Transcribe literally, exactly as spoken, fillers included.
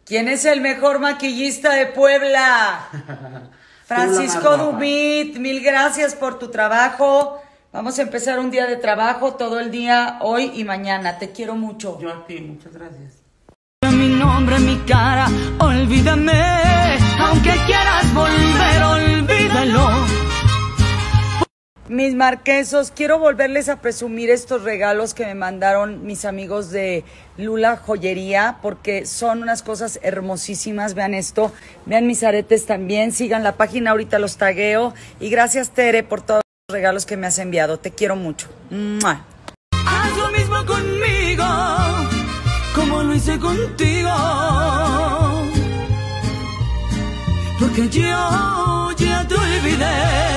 ¿Quién es el mejor maquillista de Puebla? Francisco Dubit, mil gracias por tu trabajo. Vamos a empezar un día de trabajo todo el día, hoy y mañana. Te quiero mucho. Yo a ti, muchas gracias. Mi nombre, mi cara, olvídame. Aunque quieras volver, olvídalo. Mis marquesos, quiero volverles a presumir estos regalos que me mandaron mis amigos de Lula Joyería, porque son unas cosas hermosísimas. Vean esto, vean mis aretes también, sigan la página, ahorita los tagueo. Y gracias, Tere, por todos los regalos que me has enviado. Te quiero mucho. ¡Mua! Haz lo mismo conmigo, como lo hice contigo. Porque yo ya te olvidé.